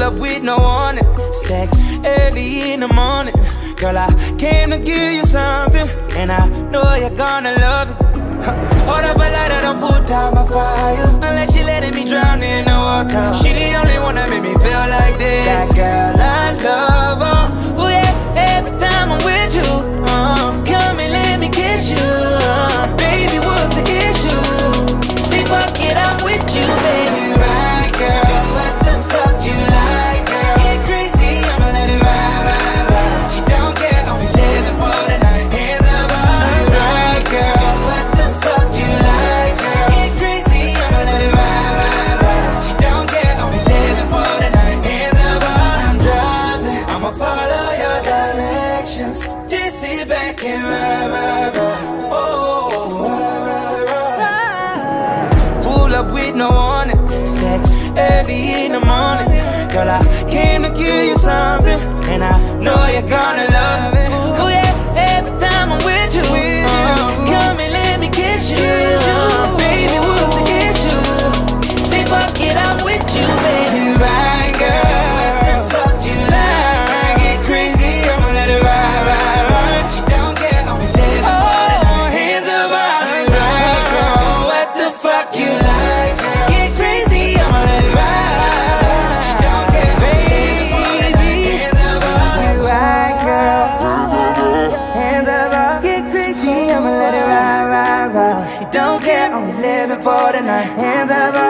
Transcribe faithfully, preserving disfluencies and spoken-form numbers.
up with no warning, sex early in the morning. Girl, I came to give you something, and I know you're gonna love it. Huh. Hold up a lighter, don't put out my fire, unless she letting me drown in the water. She the only one that make me feel like this. That girl, I love her. Ooh yeah, every time I'm with you, uh, come and let me kiss you. Uh, baby, what's the issue? See, fuck it, I'm with you, baby. Right, girl. What the fuck you like, girl? Get crazy, I'ma let it ride, ride, ride. She don't care, I'm living for the night. Hands up, right, girl. What the fuck you like, girl? Get crazy, I'ma let it ride, ride, ride. She don't care, I'm living for the night. Hands up, I'm driving, I'ma follow your directions. Just sit back and ride, ride, ride. Oh, ride, ride, ride. Pull up with no warning, sex early in the morning. Girl, I came to give you something, and I know you're gonna love it. Oh yeah, every time I'm with you, uh, come and let me kiss you. Uh, baby, what's the issue? Say fuck it, I'm with you, baby. You right, girl. What the fuck you like? Get crazy, I'ma let it ride, ride, ride. She don't care, I'm living for the night. Hands up, I'm right, girl. What the fuck you like? Get crazy, I'ma let it ride. She don't care, baby. Hands up, I'm right, girl. Hands up, get crazy, I'ma let it ride, ride, ride. You don't care, I'm living for the night. Hands up.